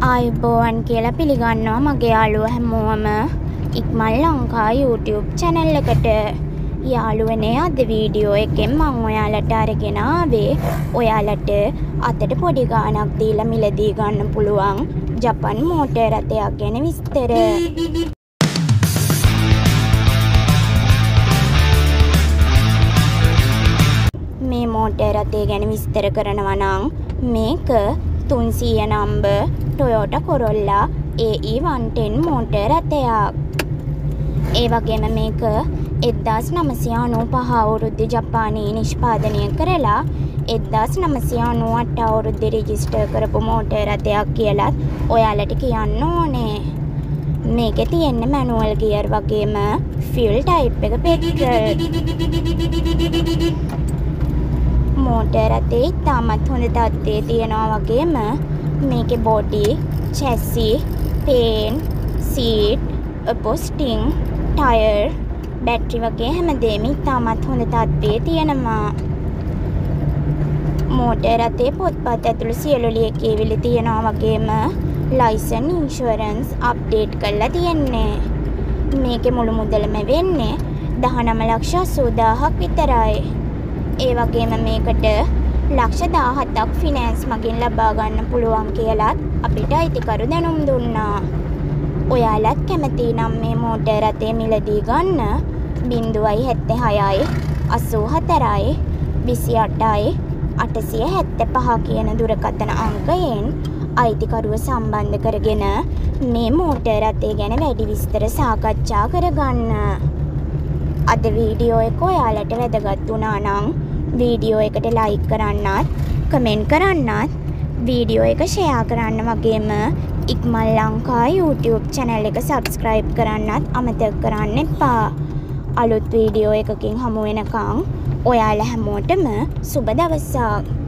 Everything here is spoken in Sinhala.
ආයුබෝවන් කියලා පිළිගන්නවා මගේ යාළුවෝ හැමෝම ඉක්මන් ලංකා YouTube channel එකට. යාළුවනේ අද වීඩියෝ එකෙන් මම ඔයාලට අරගෙන ආවේ ඔයාලට අතට පොඩි ගාණක් දීලා මිලදී ගන්න පුළුවන් ජපන් මෝටර් රථයක් ගැන විස්තර. මේ මෝටර් රථය ගැන විස්තර කරනවා නම් මේක 300 number Toyota Corolla AE110 motor රථයක්. ඒ වගේම මේක 1995 අවුරුද්දේ ජපානයේ නිෂ්පාදනය කරලා 1998 අවුරුද්දේ රෙජිස්ටර් කරපු මෝටර් රථයක් කියලා ඔයාලට කියන්න ඕනේ. මේකේ තියෙන්නේ මැනුවල් ගියර් වගේම ෆියුල් ටයිප් එක පෙට්‍රල්. මෝටර් රථේ තාමත් හොඳ තත්ත්වයේ තියෙනවා වගේම මේකේ බොඩි, චැසි, පේන්ට්, සීට්, අපොස්ටිං, ටයර්, බැටරි වගේ හැමදේම තාමත් හොඳ තත්ත්වයේ තියෙනවා. මෝටර් රථේ පොත්පත් ඇතුළු සියලු ලියකියවිලි තියෙනවා වගේම ලයිසන් ඉන්ෂුරන්ස් අප්ඩේට් කරලා තියෙන්නේ. මේකේ මුළු මුදලම වෙන්නේ 19,80,000ක් විතරයි. ඒ වගේම මේකට ලක්ෂ 17ක් ෆිනෑන්ස් මගින් ලබා ගන්න පුළුවන් කියලාත් අපිට අයිතිකරු දැනුම් දුන්නා. ඔයාලත් කැමති නම් මේ මෝටර් රථය මිලදී ගන්න 076යි 84යි 28යි 875 කියන දුරකථන අංකයෙන් අයිතිකරුව සම්බන්ධ කරගෙන මේ මෝටර් රථය ගැන වැඩි විස්තර සාකච්ඡා කරගන්න. අද වීඩියෝ එක ඔයාලට වැදගත් වුණා නම් වීඩියෝ එකට ලයික් කරන්නත්, කමෙන්ට් කරන්නත්, වීඩියෝ එක ෂෙයා කරන්න වගේම ඉක්මන් ලංකා YouTube channel එක subscribe කරන්නත් අමතක කරන්න එපා. අලුත් වීඩියෝ එකකින් හමු වෙනකන් ඔයාලා හැමෝටම සුබ දවසක්.